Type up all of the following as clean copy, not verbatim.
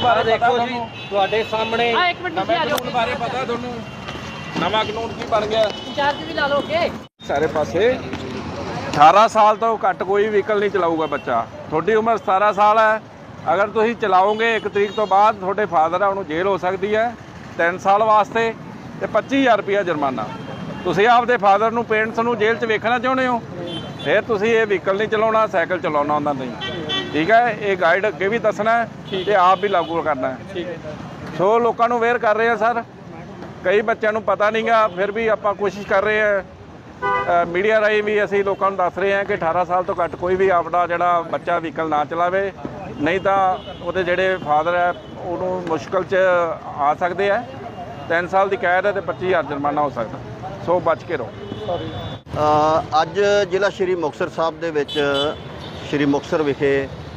ਬਾਰੇ ਦੇਖੋ ਜੀ ਤੁਹਾਡੇ ਸਾਹਮਣੇ एक मिनट नीचे आ जाओ ਕਾਨੂੰਨ ਬਾਰੇ ਪਤਾ ਤੁਹਾਨੂੰ ਨਵਾਂ ਕਾਨੂੰਨ ਕੀ ਬਣ ਗਿਆ इंचार्ज भी ला लो के ਸਾਰੇ ਪਾਸੇ 18 ਸਾਲ ਤੋਂ ਘੱਟ ਕੋਈ ਵਹੀਕਲ ਨਹੀਂ ਚਲਾਊਗਾ ਬੱਚਾ। ਤੁਹਾਡੀ ਉਮਰ 17 ਸਾਲ ਹੈ, ਅਗਰ ਤੁਸੀਂ ਚਲਾਓਗੇ 1 ਤਰੀਕ ਤੋਂ ਬਾਅਦ ਤੁਹਾਡੇ ਫਾਦਰ ਆ ਉਹਨੂੰ ਜੇਲ੍ਹ ਹੋ ਸਕਦੀ ਹੈ 3 ਸਾਲ ਵਾਸਤੇ ਤੇ 25000 ਰੁਪਇਆ ਜੁਰਮਾਨਾ। ਤੁਸੀਂ ਆਪਦੇ ਫਾਦਰ ਨੂੰ ਪੇਰੈਂਟਸ ਨੂੰ ਜੇਲ੍ਹ 'ਚ ਵੇਖਣਾ ਚਾਹੁੰਦੇ ਹੋ ਫਿਰ ਤੁਸੀਂ ਇਹ ਵਹੀਕਲ ਨਹੀਂ ਚਲਾਉਣਾ, ਸਾਈਕਲ ਚਲਾਉਣਾ ਹੁੰਦਾ ਨਹੀਂ। ਠੀਕ ਹੈ, ਇਹ ਗਾਈਡ ਅੱਗੇ ਵੀ ਦੱਸਣਾ ਤੇ ਆਪ ਵੀ ਲਾਗੂ ਕਰਨਾ ਹੈ। ਸੋ ਲੋਕਾਂ ਨੂੰ ਅਵੇਅਰ ਕਰ ਰਹੇ ਆ ਸਰ, ਕਈ ਬੱਚਿਆਂ ਨੂੰ ਪਤਾ ਨਹੀਂਗਾ, ਫਿਰ ਵੀ ਆਪਾਂ ਕੋਸ਼ਿਸ਼ ਕਰ ਰਹੇ ਹਾਂ ਮੀਡੀਆ ਰਾਹੀਂ ਵੀ ਅਸੀਂ ਲੋਕਾਂ ਨੂੰ ਦੱਸ ਰਹੇ ਹਾਂ ਕਿ 18 ਸਾਲ ਤੋਂ ਘੱਟ ਕੋਈ ਵੀ ਆਪਦਾ ਜਿਹੜਾ ਬੱਚਾ ਵਹੀਕਲ ਨਾ ਚਲਾਵੇ, ਨਹੀਂ ਤਾਂ ਉਹਦੇ ਜਿਹੜੇ ਫਾਦਰ ਹੈ ਉਹਨੂੰ ਮੁਸ਼ਕਲ 'ਚ ਆ ਸਕਦੇ ਆ। 3 ਸਾਲ ਦੀ ਕੈਦ ਹੈ ਤੇ 25000 ਜੁਰਮਾਨਾ ਹੋ ਸਕਦਾ, ਸੋ ਬਚ ਕੇ ਰਹੋ। ਅੱਜ ਜ਼ਿਲ੍ਹਾ ਸ਼੍ਰੀ ਮੁਕਤਸਰ ਸਾਹਿਬ ਦੇ ਵਿੱਚ ਸ਼੍ਰੀ ਮੁਕਤਸਰ ਵਿਖੇ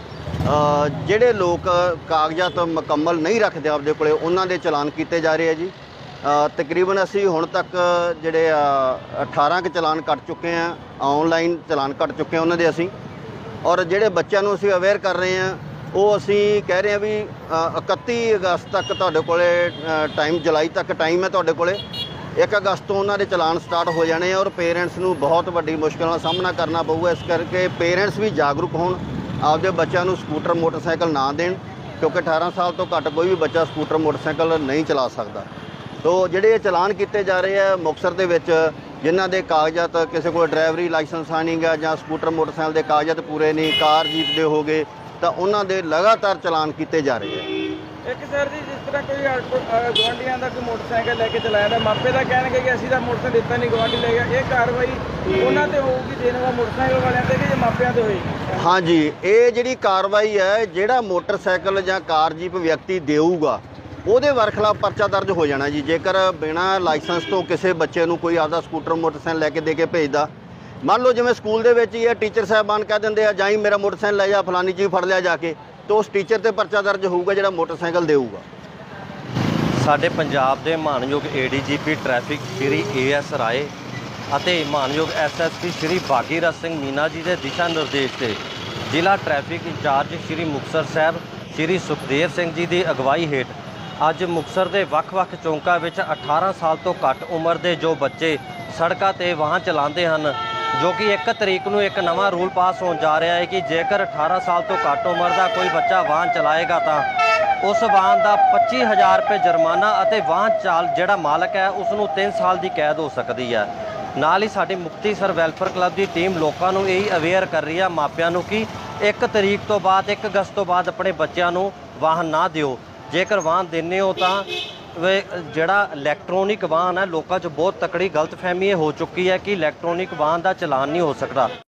ਜਿਹੜੇ ਲੋਕ ਕਾਗਜ਼ਾਤ ਮੁਕੰਮਲ ਨਹੀਂ ਰੱਖਦੇ ਆਪਦੇ ਕੋਲੇ ਉਹਨਾਂ ਦੇ ਚਲਾਨ ਕੀਤੇ ਜਾ ਰਹੇ ਆ ਜੀ। ਤਕਰੀਬਨ ਅਸੀਂ ਹੁਣ ਤੱਕ ਜਿਹੜੇ 18 ਕੁ ਚਲਾਨ ਕੱਟ ਚੁੱਕੇ ਆ, ਆਨਲਾਈਨ ਚਲਾਨ ਕੱਟ ਚੁੱਕੇ ਆ ਉਹਨਾਂ ਦੇ ਅਸੀਂ। ਔਰ ਜਿਹੜੇ ਬੱਚਿਆਂ ਨੂੰ ਅਸੀਂ ਅਵੇਅਰ ਕਰ ਰਹੇ ਹਾਂ ਉਹ ਅਸੀਂ ਕਹਿ ਰਹੇ ਹਾਂ ਵੀ 31 ਅਗਸਤ ਤੱਕ ਤੁਹਾਡੇ ਕੋਲੇ ਟਾਈਮ, ਜੁਲਾਈ ਤੱਕ ਟਾਈਮ ਹੈ ਤੁਹਾਡੇ ਕੋਲੇ। 1 ਅਗਸਤ ਤੋਂ ਉਹਨਾਂ ਦੇ ਚਲਾਨ ਸਟਾਰਟ ਹੋ ਜਾਣੇ ਆ ਔਰ ਪੇਰੈਂਟਸ ਨੂੰ ਬਹੁਤ ਵੱਡੀ ਮੁਸ਼ਕਿਲਾਂ ਦਾ ਸਾਹਮਣਾ ਕਰਨਾ ਪਊਗਾ। ਇਸ ਕਰਕੇ ਪੇਰੈਂਟਸ ਵੀ ਜਾਗਰੂਕ ਹੋਣ, ਆਪਦੇ ਬੱਚਿਆਂ ਨੂੰ ਸਕੂਟਰ ਮੋਟਰਸਾਈਕਲ ਨਾ ਦੇਣ, ਕਿਉਂਕਿ 18 ਸਾਲ ਤੋਂ ਘੱਟ ਕੋਈ ਵੀ ਬੱਚਾ ਸਕੂਟਰ ਮੋਟਰਸਾਈਕਲ ਨਹੀਂ ਚਲਾ ਸਕਦਾ। ਤੋ ਜਿਹੜੇ ਇਹ ਚਲਾਨ ਕੀਤੇ ਜਾ ਰਹੇ ਆ ਮੁਕਤਸਰ ਦੇ ਵਿੱਚ, ਜਿਨ੍ਹਾਂ ਦੇ ਕਾਗਜ਼ਾਤ ਕਿਸੇ ਕੋਲ ਡਰਾਈਵਰੀ ਲਾਇਸੈਂਸ ਨਹੀਂ ਗਾ ਜਾਂ ਸਕੂਟਰ ਮੋਟਰਸਾਈਕਲ ਦੇ ਕਾਗਜ਼ਾਤ ਪੂਰੇ ਨਹੀਂ, ਕਾਰ ਜੀਪ ਦੇ ਹੋ ਗਏ, ਤਾਂ ਉਹਨਾਂ ਦੇ ਲਗਾਤਾਰ ਚਲਾਨ ਕੀਤੇ ਜਾ ਰਹੇ ਆ। ਇੱਕ ਸਰ ਜੀ, ਜਿਸ ਤਰ੍ਹਾਂ ਕੋਈ ਗੁਆਂਢੀਆਂ ਦਾ ਕੋਈ ਮੋਟਰਸਾਈਕਲ ਲੈ ਕੇ ਚਲਾਇਆ ਤਾਂ ਮਾਪੇ ਦਾ ਕਹਿਣਗੇ ਕਿ ਅਸੀਂ ਤਾਂ ਮੋਟਰਸਾਈਕਲ ਦਿੱਤਾ ਨਹੀਂ, ਗੁਆਂਢੀ ਲੈ ਗਿਆ। ਇਹ ਕਾਰਵਾਈ ਉਹਨਾਂ ਤੇ ਹੋਊਗੀ ਦੇਣ ਵਾਲਾ ਮੋਟਰਸਾਈਕਲ ਵਾਲਿਆਂ ਤੇ ਕਿ ਜੇ ਮਾਪਿਆਂ ਤੇ ਹੋਏਗੀ? ਹਾਂਜੀ, ਇਹ ਜਿਹੜੀ ਕਾਰਵਾਈ ਹੈ, ਜਿਹੜਾ ਮੋਟਰਸਾਈਕਲ ਜਾਂ ਕਾਰ ਜੀਪ ਵਿਅਕਤੀ ਦੇਊਗਾ ਉਹਦੇ ਵਰਖਲਾਫ ਪਰਚਾ ਦਰਜ ਹੋ ਜਾਣਾ ਜੀ। ਜੇਕਰ ਬਿਨਾਂ ਲਾਇਸੈਂਸ ਤੋਂ ਕਿਸੇ ਬੱਚੇ ਨੂੰ ਕੋਈ ਆਪਦਾ ਸਕੂਟਰ ਮੋਟਰਸਾਈਕਲ ਲੈ ਕੇ ਦੇ ਕੇ ਭੇਜਦਾ, ਮੰਨ ਲਓ ਜਿਵੇਂ ਸਕੂਲ ਦੇ ਵਿੱਚ ਹੀ ਇਹ ਟੀਚਰ ਸਾਹਿਬਾਨ ਕਹਿ ਦਿੰਦੇ ਆ ਜਾਈ ਮੇਰਾ ਮੋਟਰਸਾਈਕਲ ਲੈ ਜਾ, ਫਲਾਨੀ ਚੀਜ਼ ਫੜ ਲਿਆ ਜਾ ਕੇ, ਤਾਂ ਉਸ ਟੀਚਰ ਤੇ ਪਰਚਾ ਦਰਜ ਹੋਊਗਾ ਜਿਹੜਾ ਮੋਟਰਸਾਈਕਲ ਦੇਊਗਾ। ਸਾਡੇ ਪੰਜਾਬ ਦੇ ਮਾਨਯੋਗ ADGP traffic Shri AS Rai ਅਤੇ ਮਾਨਯੋਗ SSP ਸ਼੍ਰੀ ਭਾਗੀਰਥ ਸਿੰਘ ਮੀਨਾ ਜੀ ਦੇ ਦਿਸ਼ਾ ਨਿਰਦੇਸ਼ ਤੇ ਜ਼ਿਲ੍ਹਾ ਟ੍ਰੈਫਿਕ ਇੰਚਾਰਜ ਸ਼੍ਰੀ ਮੁਕਤਸਰ ਸਾਹਿਬ ਸ਼੍ਰੀ ਸੁਖਦੇਵ ਸਿੰਘ ਜੀ ਦੀ ਅਗਵਾਈ ਹੇਠ ਅੱਜ ਮੁਕਤਸਰ ਦੇ ਵੱਖ-ਵੱਖ ਚੌਂਕਾਂ ਵਿੱਚ 18 ਸਾਲ ਤੋਂ ਘੱਟ ਉਮਰ ਦੇ ਜੋ ਬੱਚੇ ਸੜਕਾਂ ਤੇ ਵਾਹਨ ਚਲਾਉਂਦੇ ਹਨ, ਜੋ ਕਿ 1 ਤਰੀਕ ਨੂੰ ਇੱਕ ਨਵਾਂ ਰੂਲ ਪਾਸ ਹੋਣ ਜਾ ਰਿਹਾ ਹੈ ਕਿ ਜੇਕਰ 18 ਸਾਲ ਤੋਂ ਘੱਟ ਉਮਰ ਦਾ ਕੋਈ ਬੱਚਾ ਵਾਹਨ ਚਲਾਏਗਾ ਤਾਂ ਉਸ ਵਾਹਨ ਦਾ 25000 ਰੁਪਏ ਜੁਰਮਾਨਾ ਅਤੇ ਵਾਹਨ ਜਿਹੜਾ ਮਾਲਕ ਹੈ ਉਸ ਨੂੰ 3 ਸਾਲ ਦੀ ਕੈਦ ਹੋ ਸਕਦੀ ਹੈ। ਨਾਲ ਹੀ ਸਾਡੀ ਮੁਕਤੀਸਰ ਵੈਲਫੇਅਰ ਕਲੱਬ ਦੀ ਟੀਮ ਲੋਕਾਂ ਨੂੰ ਇਹੀ ਅਵੇਅਰ ਕਰ ਰਹੀ ਹੈ, ਮਾਪਿਆਂ ਨੂੰ, ਕਿ 1 ਤਰੀਕ ਤੋਂ ਬਾਅਦ 1 ਅਗਸਤ ਤੋਂ ਬਾਅਦ ਆਪਣੇ ਬੱਚਿਆਂ ਨੂੰ ਵਾਹਨ ਨਾ ਦਿਓ। ਜੇਕਰ ਵਾਹਨ ਦਿੰਦੇ ਹੋ ਤਾਂ ਜਿਹੜਾ ਇਲੈਕਟ੍ਰੋਨਿਕ ਵਾਹਨ ਹੈ, ਲੋਕਾਂ 'ਚ ਬਹੁਤ ਤਕੜੀ ਗਲਤਫਹਿਮੀ ਇਹ ਹੋ ਚੁੱਕੀ ਹੈ ਕਿ ਇਲੈਕਟ੍ਰੋਨਿਕ ਵਾਹਨ ਦਾ ਚਲਾਨ ਨਹੀਂ ਹੋ ਸਕਦਾ।